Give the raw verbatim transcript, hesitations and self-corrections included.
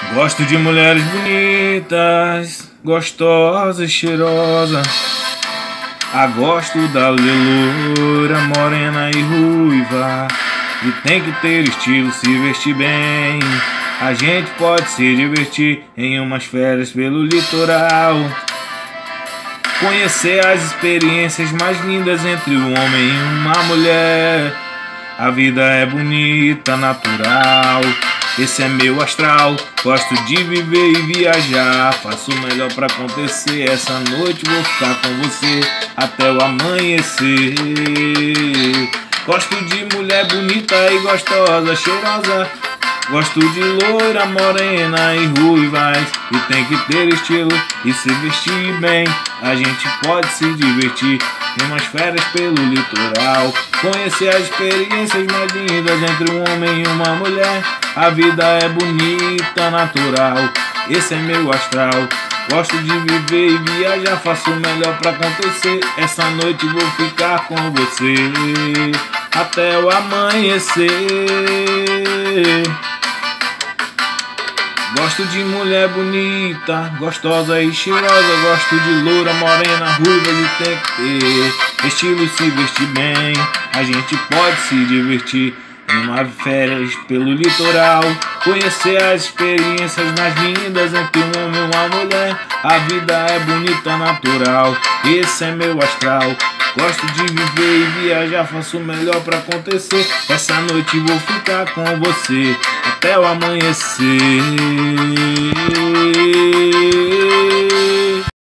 Gosto de mulheres bonitas, gostosas, cheirosas. Ah, gosto da loura, morena e ruiva. E tem que ter estilo, se vestir bem. A gente pode se divertir em umas férias pelo litoral. Conhecer as experiências mais lindas entre um homem e uma mulher. A vida é bonita, natural. Esse é meu astral. Gosto de viver e viajar. Faço o melhor pra acontecer. Essa noite vou ficar com você até o amanhecer. Gosto de mulher bonita e gostosa, cheirosa. Gosto de loira, morena e ruivas. E tem que ter estilo e se vestir bem. A gente pode se divertir em umas férias pelo litoral. Conhecer as experiências mais lindas entre um homem e uma mulher. A vida é bonita, natural. Esse é meu astral. Gosto de viver e viajar, faço o melhor pra acontecer. Essa noite vou ficar com você até o amanhecer. Gosto de mulher bonita, gostosa e cheirosa. Gosto de loura, morena, ruiva e tem que ter estilo, se vestir bem. A gente pode se divertir em uma férias pelo litoral. Conhecer as experiências mais lindas entre um homem e uma mulher. A vida é bonita, natural. Esse é meu astral. Gosto de viver e viajar, faço o melhor pra acontecer. Essa noite vou ficar com você até o amanhecer.